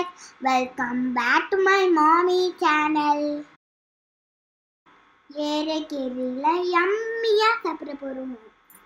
guys, welcome back to my mommy channel. Yelagiriல yummy-ஆ சாப்பிட போறோம்.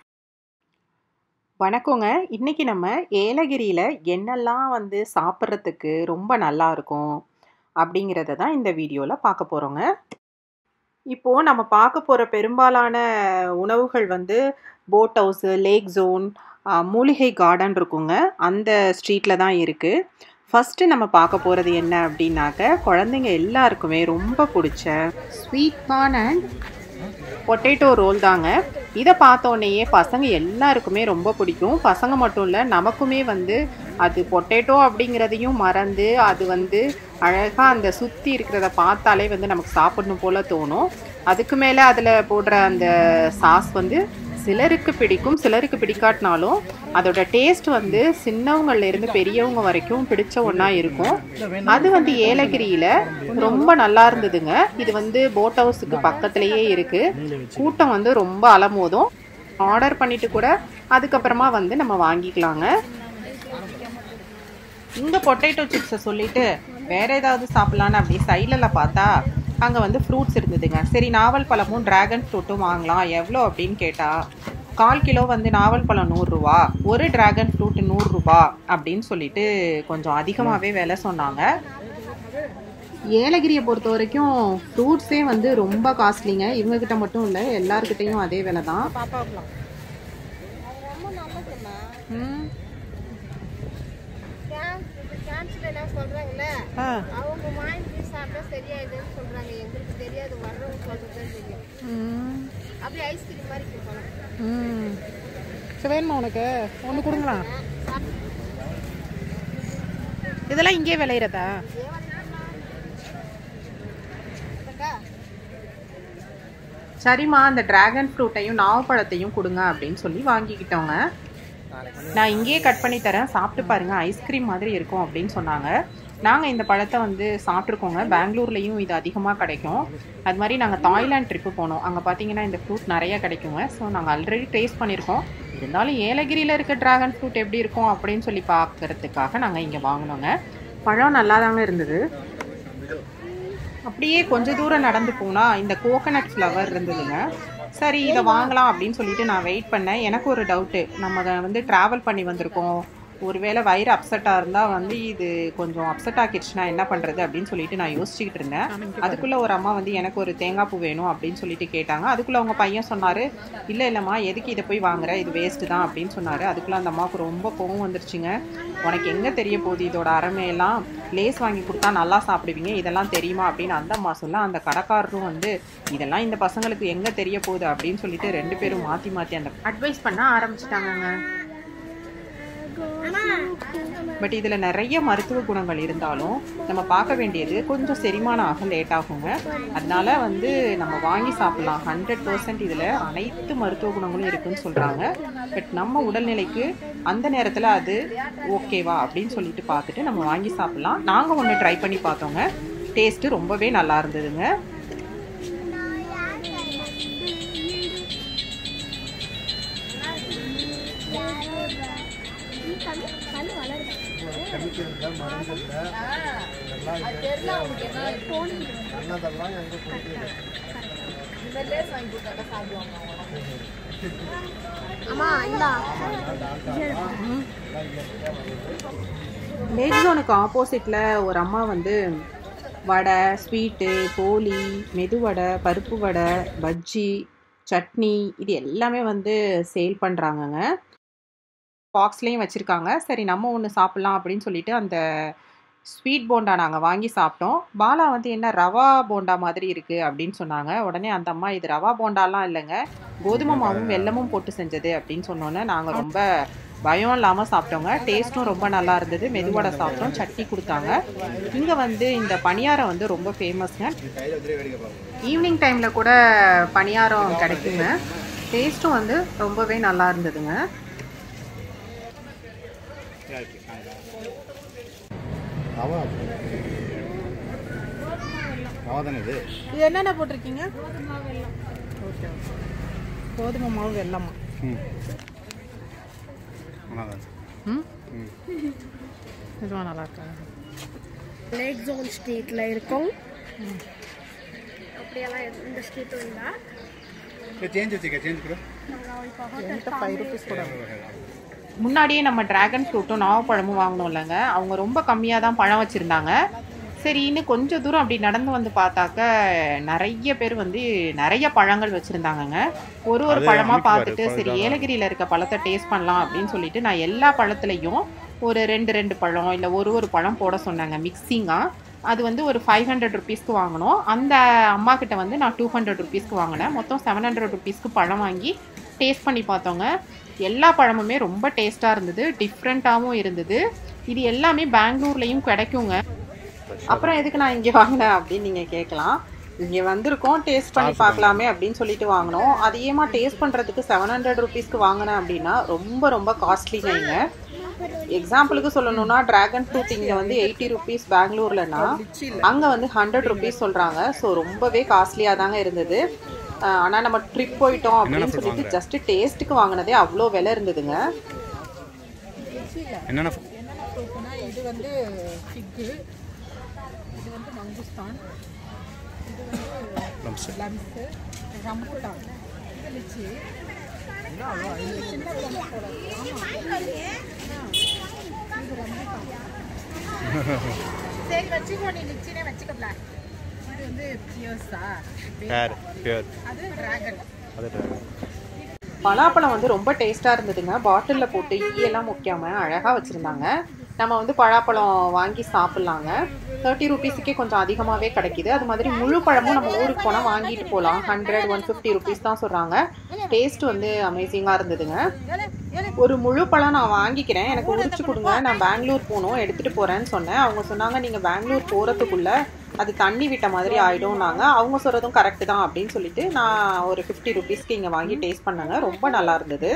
வணக்கங்க. இன்னைக்கு நம்ம ஏலகிரியில் என்னெல்லாம் சாப்பிட்றதுக்கு ரொம்ப நல்லா இருக்கும் அப்படிங்கிறத தான் இந்த வீடியோவில் பார்க்க போகிறோங்க. இப்போது நம்ம பார்க்க போகிற பெரும்பாலான உணவுகள் போட் ஹவுஸு, லேக் ஜோன், மூலிகை கார்டன் இருக்குங்க. அந்த ஸ்ட்ரீட்டில் தான் இருக்குது. ஃபஸ்ட்டு நம்ம பார்க்க போகிறது என்ன அப்படின்னாக்க, குழந்தைங்க எல்லாருக்குமே ரொம்ப பிடிச்ச sweet corn and potato roll தாங்க. இதை பார்த்தோன்னையே பசங்க எல்லாருக்குமே ரொம்ப பிடிக்கும். பசங்க மட்டும் இல்லை, நமக்குமே அது பொட்டேட்டோ அப்படிங்கிறதையும் மறந்து அது அழகாக அந்த சுற்றி இருக்கிறத பார்த்தாலே நமக்கு சாப்பிடணும் போல் தோணும். அதுக்கு மேலே அதில் போடுற அந்த சாஸ் சிலருக்கு பிடிக்கும், சிலருக்கு பிடிக்காட்டினாலும் அதோட டேஸ்ட் சின்னவங்கள்லேருந்து பெரியவங்க வரைக்கும் பிடிச்ச ஒன்றா இருக்கும். அது ஏலகிரியில் ரொம்ப நல்லா இருந்ததுங்க. இது போட் ஹவுஸுக்கு பக்கத்துலேயே இருக்குது. கூட்டம் ரொம்ப அலமோதும். ஆர்டர் பண்ணிட்டு கூட அதுக்கப்புறமா நம்ம வாங்கிக்கலாங்க. இங்கே பொட்டேட்டோ சிப்ஸை சொல்லிட்டு வேற ஏதாவது சாப்பிட்லான்னு அப்படி சைடில் பார்த்தா அங்கே ஃப்ரூட்ஸ் இருந்ததுங்க. சரி, நாவல் பழமும் ட்ராகன் ஃப்ரூட்டும் வாங்கலாம். எவ்வளோ அப்படின்னு கேட்டால் 1/4 கிலோ நாவல் பழம் 100 ரூபா, ஒரு ட்ராகன் ஃப்ரூட் 100 ரூபா அப்படின்னு சொல்லிட்டு கொஞ்சம் அதிகமாகவே விலை சொன்னாங்க. ஏலகிரியை பொறுத்த வரைக்கும் ஃப்ரூட்ஸே ரொம்ப காஸ்ட்லிங்க. இவங்ககிட்ட மட்டும் இல்லை, எல்லாருக்கிட்டையும் அதே விலை தான். வேணுமா உனக்கு? ஒன்று கொடுங்களா? இதெல்லாம் இங்கே விளையிறதா? சரிம்மா, அந்த டிராகன் ஃப்ரூட்டையும் நாவப்பழத்தையும் கொடுங்க அப்படின்னு சொல்லி வாங்கிக்கிட்டோங்க. நான் இங்கேயே கட் பண்ணி தரேன், சாப்பிட்டு பாருங்க, ஐஸ்கிரீம் மாதிரி இருக்கும் அப்படின்னு சொன்னாங்க. நாங்கள் இந்த பழத்தை சாப்பிட்ருக்கோங்க. பெங்களூர்லேயும் இது அதிகமாக கிடைக்கும். அது மாதிரி நாங்கள் தாய்லாந்து ட்ரிப்பு போனோம். அங்கே பார்த்தீங்கன்னா இந்த ஃப்ரூட் நிறைய கிடைக்குங்க. ஸோ நாங்கள் ஆல்ரெடி டேஸ்ட் பண்ணியிருக்கோம். இருந்தாலும் ஏலகிரியில் இருக்க ட்ராகன் ஃப்ரூட் எப்படி இருக்கும் அப்படின்னு சொல்லி பார்க்கறதுக்காக நாங்கள் இங்கே வாங்கினோங்க. பழம் நல்லா தாங்க இருந்தது. அப்படியே கொஞ்சம் தூரம் நடந்து போனால் இந்த கோகனட் ஃப்ளவர் இருந்ததுங்க. சரி, இதை வாங்கலாம் அப்படின்னு சொல்லிட்டு நான் வெயிட் பண்ணேன். எனக்கு ஒரு டவுட்டு, நம்ம ட்ராவல் பண்ணி வந்திருக்கோம், ஒருவேளை வயிறு அப்செட்டாக இருந்தால் இது கொஞ்சம் அப்செட் ஆக்கிடுச்சுன்னா என்ன பண்ணுறது அப்படின்னு சொல்லிட்டு நான் யோசிச்சுக்கிட்டு இருந்தேன். அதுக்குள்ளே ஒரு அம்மா எனக்கு ஒரு தேங்காய் பூ வேணும் அப்படின்னு சொல்லிட்டு கேட்டாங்க. அதுக்குள்ளே அவங்க பையன் சொன்னார், இல்லைம்மா எதுக்கு இதை போய் வாங்குற, இது வேஸ்ட்டு தான் அப்படின்னு சொன்னார். அதுக்குள்ளே அந்த அம்மாவுக்கு ரொம்ப கோவம் வந்துருச்சுங்க. உனக்கு எங்கே தெரிய போகுது இதோட அருமையெல்லாம், லேஸ் வாங்கி கொடுத்தா நல்லா சாப்பிடுவீங்க, இதெல்லாம் தெரியுமா அப்படின்னு அந்த அம்மா சொல்ல, அந்த கடைக்காரரும் இதெல்லாம் இந்த பசங்களுக்கு எங்கே தெரிய போகுது அப்படின்னு சொல்லிட்டு 2 பேரும் மாற்றி மாற்றி அந்த அட்வைஸ் பண்ண ஆரம்பிச்சிட்டாங்கங்க. பட் இதில் நிறைய மருத்துவ குணங்கள் இருந்தாலும் நம்ம பார்க்க வேண்டியது கொஞ்சம் செரிமானம் ஆக லேட் ஆகுங்க. அதனால நம்ம வாங்கி சாப்பிட்லாம். 100% இதில் அனைத்து மருத்துவ குணங்களும் இருக்குன்னு சொல்கிறாங்க. பட் நம்ம உடல்நிலைக்கு அந்த நேரத்தில் அது ஓகேவா அப்படின்னு சொல்லிட்டு பார்த்துட்டு நம்ம வாங்கி சாப்பிட்லாம். நாங்கள் ஒன்று ட்ரை பண்ணி பார்த்தோங்க. டேஸ்ட்டு ரொம்பவே நல்லா இருந்ததுங்க. லேக் ஜோனுக்கு ஆப்போசிட்ல ஒரு அம்மா வடை, ஸ்வீட்டு, போலி, மெதுவடை, பருப்பு வடை, பஜ்ஜி, சட்னி இது எல்லாமே சேல் பண்ணுறாங்கங்க. பாக்ஸ்லேயும் வச்சுருக்காங்க. சரி, நம்ம ஒன்று சாப்பிட்லாம் அப்படின்னு சொல்லிட்டு அந்த ஸ்வீட் போண்டா நாங்கள் வாங்கி சாப்பிட்டோம். பாலா என்ன ரவா போண்டா மாதிரி இருக்குது அப்படின்னு சொன்னாங்க. உடனே அந்த அம்மா, இது ரவா போண்டாலாம் இல்லைங்க, கோதுமை மாவும் வெல்லமும் போட்டு செஞ்சது அப்படின்னு சொன்னோன்னே நாங்கள் ரொம்ப பயம் இல்லாமல் சாப்பிட்டோங்க. டேஸ்ட்டும் ரொம்ப நல்லா இருந்தது. மெதுவடை சாப்பிட்டோம், சட்னி கொடுத்தாங்க. இங்கே இந்த பணியாரம் ரொம்ப ஃபேமஸ்ங்க. ஈவினிங் டைமில் கூட பணியாரம் கிடைக்குங்க. டேஸ்ட்டும் ரொம்பவே நல்லா இருந்ததுங்க. இது என்னென்ன போட்டிருக்கீங்க? ஓகே, கோதுமை மாவு வெல்லமா? இதுவும் நல்லா இருக்கா? லேக் ஜோன் ஸ்ட்ரீட்ல இருக்கும். அப்படியெல்லாம் இந்த ஸ்ட்ரீட்டும் இல்லை. முன்னாடியே நம்ம டிராகன் ஃப்ரூட்டும் நாவப்பழமும் வாங்கினோம் இல்லைங்க, அவங்க ரொம்ப கம்மியாக தான் பழம் வச்சுருந்தாங்க. சரி, இன்னும் கொஞ்சம் தூரம் அப்படி நடந்து வந்து பார்த்தாக்க நிறைய பேர் வந்து நிறைய பழங்கள் வச்சுருந்தாங்கங்க. ஒரு பழமாக பார்த்துட்டு சரி ஏலகிரியில் இருக்க பழத்தை டேஸ்ட் பண்ணலாம் அப்படின்னு சொல்லிட்டு நான் எல்லா பழத்துலையும் ஒரு 2 பழம் இல்லை ஒரு பழம் போட சொன்னாங்க மிக்சிங்காக. அது வந்து ஒரு 500 ருபீஸ்க்கு வாங்கினோம். அந்த அம்மா கிட்ட வந்து நான் 200 ருபீஸ்க்கு வாங்கினேன். மொத்தம் 700 ருபீஸ்க்கு பழம் வாங்கி டேஸ்ட் பண்ணி பார்த்தோங்க. எல்லா பழமுமே ரொம்ப டேஸ்ட்டாக இருந்தது, டிஃப்ரெண்ட்டாகவும் இருந்தது. இது எல்லாமே பெங்களூர்லேயும் கிடைக்குங்க. அப்புறம் எதுக்கு நான் இங்கே வாங்கினேன் அப்படின்னு நீங்கள் கேட்கலாம். இங்கே வந்திருக்கோம், டேஸ்ட் பண்ணி பார்க்கலாமே அப்படின்னு சொல்லிட்டு வாங்கினோம். அது ஏமா டேஸ்ட் பண்ணுறதுக்கு 700 ருபீஸ்க்கு வாங்கினேன் அப்படின்னா ரொம்ப காஸ்ட்லிங்க. எக்ஸாம்பிளுக்கு சொல்லணும்னா டிராகன் ஃப்ரூட் இங்கே வந்து 80 ருபீஸ் பெங்களூர்லனா அங்கே வந்து 100 ருபீஸ் சொல்கிறாங்க. ஸோ ரொம்பவே காஸ்ட்லியாக தாங்க இருந்தது. ஆனால் நம்ம ட்ரிப் போயிட்டோம் அப்படின்னு சொல்லிட்டு ஜஸ்ட் டேஸ்ட்டுக்கு வாங்கினதே அவ்வளோ விலை இருந்ததுங்க. என்னென்ன இது வந்து ஃபிக்கு, இது வந்து மங்குஸ்தான், இது வந்து லம்ஸு, ரம்புட்டான், இது லிச்சி. சரி வச்சுக்கோ, நீ லிச்சினே வச்சுக்கல. இது வந்து பியர்ஸா, அது டிராகன். பலாப்பழம் வந்து ரொம்ப டேஸ்ட்டாக இருந்ததுங்க. பாட்டிலில் போட்டு ஈயெல்லாம் முக்கியாமல் அழகாக வச்சுருந்தாங்க. நம்ம வந்து பலாப்பழம் வாங்கி சாப்பிட்லாங்க. 30 ருபீஸுக்கே கொஞ்சம் அதிகமாகவே கிடைக்கிது. அது மாதிரி முழு பழமும் நம்ம ஊருக்கு போனால் வாங்கிட்டு போகலாம். 100-150 ருபீஸ் தான் சொல்கிறாங்க. டேஸ்ட் வந்து அமேசிங்காக இருந்ததுங்க. ஒரு முழு பழம் நான் வாங்கிக்கிறேன், எனக்கு உரிச்சு கொடுங்க, நான் பெங்களூர் போகணும், எடுத்துகிட்டு போகிறேன்னு சொன்னேன். அவங்க சொன்னாங்க நீங்கள் பெங்களூர் போகிறதுக்குள்ளே அது தண்ணி விட்ட மாதிரி ஆகிடும்னாங்க. அவங்க சொல்கிறதும் கரெக்டு தான் அப்படின்னு சொல்லிட்டு நான் ஒரு 50 ருபீஸ்க்கு இங்கே வாங்கி டேஸ்ட் பண்ணேங்க. ரொம்ப நல்லா இருந்தது.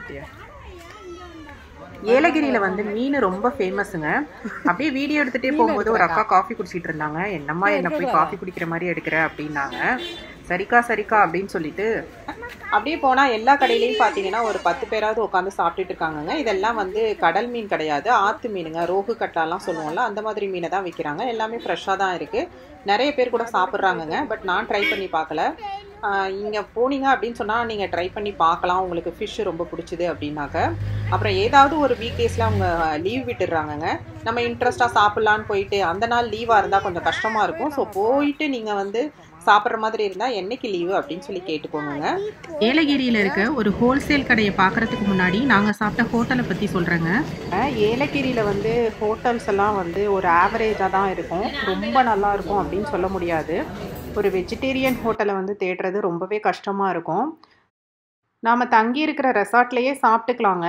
ஏலகிரியில் வந்து மீன் ரொம்ப ஃபேமஸுங்க. அப்படியே வீடியோ எடுத்துகிட்டே போகும்போது ஒரு அக்கா காஃபி குடிச்சிட்டு இருந்தாங்க. என்னம்மா என்ன போய் காஃபி குடிக்கிற மாதிரி எடுக்கிற அப்படின்னாங்க. சரிக்கா அப்படின்னு சொல்லிட்டு அப்படியே போனால் எல்லா கடையிலையும் பார்த்தீங்கன்னா ஒரு 10 பேராவது உட்காந்து சாப்பிட்டுட்டு இருக்காங்கங்க. இதெல்லாம் வந்து கடல் மீன் கிடையாது, ஆற்று மீனுங்க. ரோகு கட்டாலாம் சொல்லுவோம்ல, அந்த மாதிரி மீனை தான் விற்கிறாங்க. எல்லாமே ஃப்ரெஷ்ஷாக தான் இருக்குது. நிறைய பேர் கூட சாப்பிட்றாங்கங்க. பட் நான் ட்ரை பண்ணி பார்க்கல. இங்கே போனீங்க அப்படின்னு சொன்னால் நீங்கள் ட்ரை பண்ணி பார்க்கலாம், உங்களுக்கு ஃபிஷ் ரொம்ப பிடிச்சிது அப்படின்னாக்க. அப்புறம் ஏதாவது ஒரு வீக் டேஸில் அவங்க லீவ் விட்டுடுறாங்கங்க. நம்ம இன்ட்ரெஸ்ட்டாக சாப்பிட்லான்னு போயிட்டு அந்த நாள் லீவாக இருந்தால் கொஞ்சம் கஷ்டமாக இருக்கும். ஸோ போயிட்டு நீங்கள் வந்து சாப்பிட்ற மாதிரி இருந்தால் என்னைக்கு லீவு அப்படின்னு சொல்லி கேட்டுக்கோங்க. ஏலகிரியில் இருக்க ஒரு ஹோல்சேல் கடையை பார்க்குறதுக்கு முன்னாடி நாங்கள் சாப்பிட்ட ஹோட்டலை பற்றி சொல்கிறேங்க. ஏலகிரியில் வந்து ஹோட்டல்ஸ் எல்லாம் வந்து ஒரு ஆவரேஜாக தான் இருக்கும், ரொம்ப நல்லா இருக்கும் அப்படின்னு சொல்ல முடியாது. ஒரு வெஜிடேரியன் ஹோட்டலை வந்து தேடுறது ரொம்பவே கஷ்டமாக இருக்கும். நாம் தங்கி இருக்கிற ரெசார்ட்லேயே சாப்பிட்டுக்கலாங்க.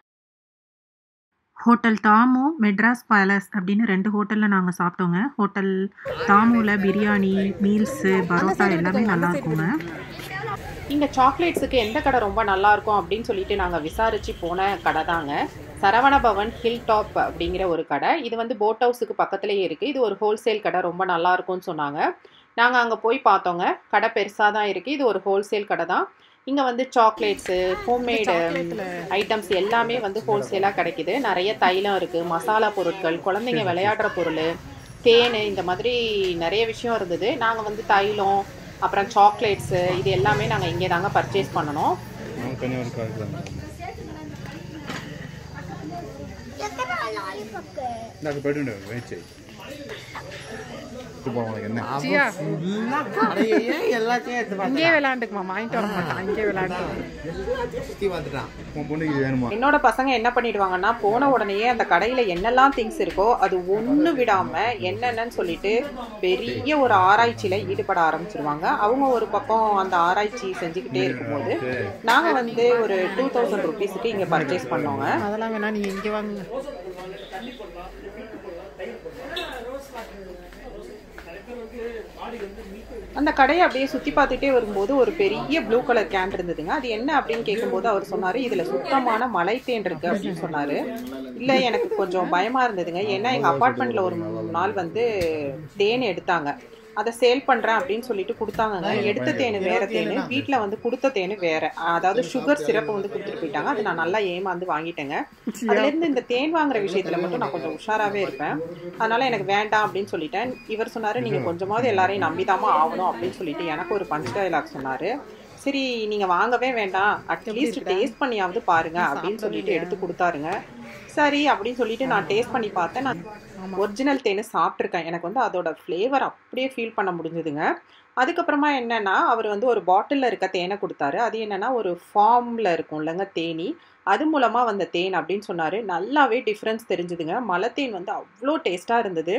ஹோட்டல் தாமு, மெட்ராஸ் பேலஸ் அப்படின்னு 2 ஹோட்டலில் நாங்கள் சாப்பிட்டோங்க. ஹோட்டல் தாமுவில் பிரியாணி, மீல்ஸு, பரோட்டா எல்லாமே நல்லா இருக்குங்க. இங்கே சாக்லேட்ஸுக்கு எந்த கடை ரொம்ப நல்லாயிருக்கும் அப்படின்னு சொல்லிட்டு நாங்கள் விசாரித்து போன கடை தாங்க சரவண பவன் ஹில் டாப் அப்படிங்கிற ஒரு கடை. இது வந்து போட் ஹவுஸுக்கு பக்கத்துலேயே இருக்குது. இது ஒரு ஹோல்சேல் கடை, ரொம்ப நல்லாயிருக்கும்னு சொன்னாங்க. நாங்கள் அங்கே போய் பார்த்தோங்க. கடை பெருசாக தான் இருக்குது. இது ஒரு ஹோல்சேல் கடை தான். இங்கே வந்து சாக்லேட்ஸு, ஹோம்மேடு ஐட்டம்ஸ் எல்லாமே வந்து ஹோல்சேலாக கிடைக்கிது. நிறைய தைலம் இருக்குது, மசாலா பொருட்கள், குழந்தைங்க விளையாடுற பொருள், தேன், இந்த மாதிரி நிறைய விஷயம் இருந்தது. நாங்கள் வந்து தைலம், அப்புறம் சாக்லேட்ஸு, இது எல்லாமே நாங்கள் இங்கே தாங்க பர்ச்சேஸ் பண்ணணும். என்னோட பசங்க என்ன பண்ணிடுவாங்கன்னா போன உடனேயே அந்த கடையில என்னெல்லாம் திங்ஸ் இருக்கோ அது ஒண்ணு விடாம என்னென்னு சொல்லிட்டு பெரிய ஒரு ஆராய்ச்சியில ஈடுபட ஆரம்பிச்சிருவாங்க. அவங்க ஒரு பக்கம் அந்த ஆராய்ச்சி செஞ்சுக்கிட்டே இருக்கும்போது நாங்க வந்து ஒரு 2000 ருபீஸுக்கு இங்க பர்ச்சேஸ் பண்ணோங்க. அதெல்லாம் வேணா நீங்க இங்க வாங்க. அந்த கடையை அப்படியே சுற்றி பார்த்துட்டே வரும்போது ஒரு பெரிய ப்ளூ கலர் கேன் இருந்ததுங்க. அது என்ன அப்படின்னு கேட்கும்போது அவர் சொன்னார், இதில் சுத்தமான மலை தேன் இருக்குது அப்படின்னு சொன்னார். இல்லை, எனக்கு கொஞ்சம் பயமாக இருந்ததுங்க. ஏன்னா எங்கள் அப்பார்ட்மெண்ட்டில் ஒரு 3 நாள் வந்து தேன் எடுத்தாங்க. அதை சேல் பண்ணுறேன் அப்படின்னு சொல்லிட்டு கொடுத்தாங்க. எடுத்த தேன் வேறு தேன், வீட்டில் வந்து கொடுத்த தேன் வேறு. அதாவது சுகர் சிரப்பை வந்து கொடுத்துட்டு போயிட்டாங்க. அது நான் நல்லா ஏமாந்து வாங்கிட்டேங்க. அதுலேருந்து இந்த தேன் வாங்குற விஷயத்தில் மட்டும் நான் கொஞ்சம் உஷாராகவே இருப்பேன். அதனால் எனக்கு வேண்டாம் அப்படின்னு சொல்லிட்டேன். இவர் சொன்னார், நீங்கள் கொஞ்சமாவது எல்லாரையும் நம்பிதாமல் ஆகணும் அப்படின்னு சொல்லிட்டு எனக்கு ஒரு பஞ்ச் டயலாக் சொன்னார். சரி நீங்கள் வாங்கவே வேண்டாம், அட்லீஸ்ட் டேஸ்ட் பண்ணியாவது பாருங்கள் அப்படின்னு சொல்லிட்டு எடுத்து கொடுத்தாருங்க. சரி அப்படின்னு சொல்லிட்டு நான் டேஸ்ட் பண்ணி பார்த்தேன். நான் ஒரிஜினல் தேன் சாப்பிட்ருக்கேன். எனக்கு வந்து அதோட ஃப்ளேவர் அப்படியே ஃபீல் பண்ண முடிஞ்சுதுங்க. அதுக்கப்புறமா என்னென்னா, அவர் வந்து ஒரு பாட்டிலில் இருக்க தேனை கொடுத்தாரு. அது என்னென்னா ஒரு ஃபார்மில் இருக்கும் இல்லைங்க தேனி, அது மூலமாக வந்த தேன் அப்படின்னு சொன்னார். நல்லாவே டிஃப்ரென்ஸ் தெரிஞ்சுதுங்க. மலை தேன் வந்து அவ்வளோ டேஸ்ட்டாக இருந்தது.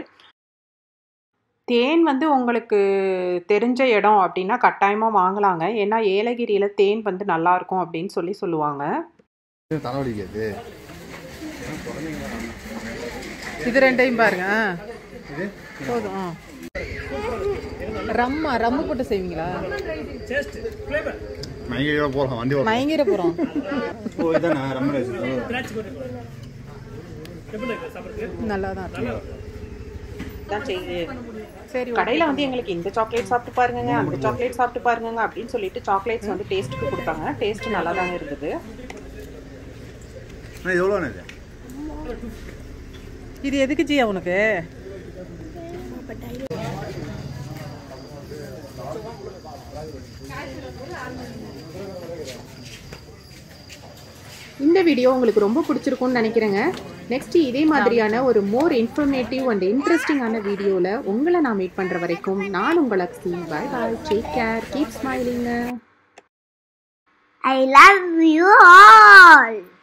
தேன் வந்து உங்களுக்கு தெரிஞ்ச இடம் அப்படின்னா கட்டாயமாக வாங்கலாங்க. ஏன்னா ஏலகிரியில் தேன் வந்து நல்லாயிருக்கும் அப்படின்னு சொல்லுவாங்க. தலைவலிக்காது இது ரெண்டையும் பாருங்க. போதும். ரம்மு போட்டு செய்வீங்களா? மயங்கிற போகிறோம். நல்லா தான் சரி, கடையில் வந்து எங்களுக்கு இந்த சாக்லேட் சாப்பிட்டு பாருங்க, அந்த சாக்லேட் சாப்பிட்டு பாருங்க அப்படின்னு சொல்லிட்டு சாக்லேட்ஸ் வந்து டேஸ்ட்டுக்கு கொடுத்தாங்க. டேஸ்ட்டு நல்லா தாங்க இருந்தது. இது எதுக்கு ஜியா உனக்கு? இந்த வீடியோ உங்களுக்கு ரொம்ப பிடிச்சிருக்கும்னு நினைக்கிறேங்க. நெக்ஸ்ட் இதே மாதிரியான ஒரு மோர் இன்ஃபர்மேட்டிவ் அண்ட் இன்ட்ரெஸ்டிங்கான வீடியோவில் உங்களை நான் மீட் பண்ணுற வரைக்கும் நான் உங்கள் Lakshmi. Bye bye, take care, keep smiling. I love you all.